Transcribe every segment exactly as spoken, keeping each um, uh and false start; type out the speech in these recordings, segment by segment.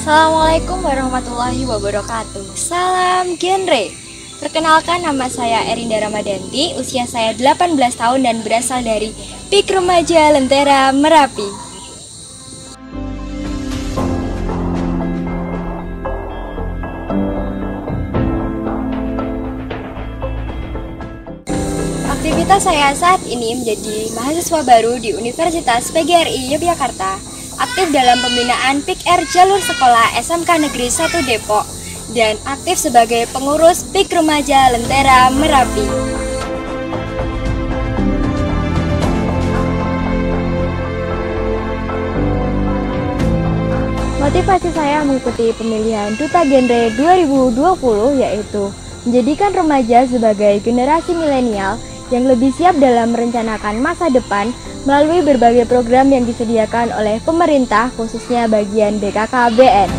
Assalamualaikum warahmatullahi wabarakatuh. Salam genre. Perkenalkan, nama saya Erinda Ramadanti, usia saya delapan belas tahun dan berasal dari P I K Remaja Lentera Merapi. Aktivitas saya saat ini menjadi mahasiswa baru di Universitas P G R I Yogyakarta, aktif dalam pembinaan P I K R Jalur Sekolah S M K Negeri satu Depok, dan aktif sebagai pengurus P I K Remaja Lentera Merapi. Motivasi saya mengikuti pemilihan Duta Genre dua ribu dua puluh yaitu menjadikan remaja sebagai generasi milenial yang lebih siap dalam merencanakan masa depan melalui berbagai program yang disediakan oleh pemerintah, khususnya bagian B K K B N.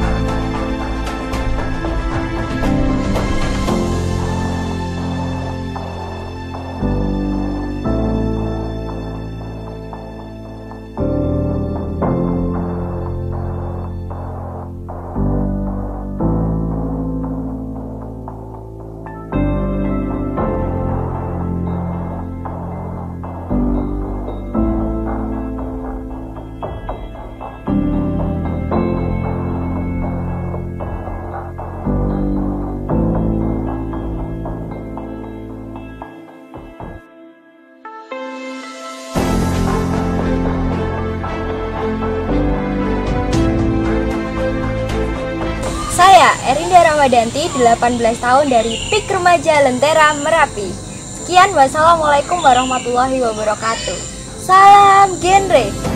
Saya, Erinda Ramadanti, delapan belas tahun dari P I K Remaja Lentera Merapi. Sekian, wassalamualaikum warahmatullahi wabarakatuh. Salam genre.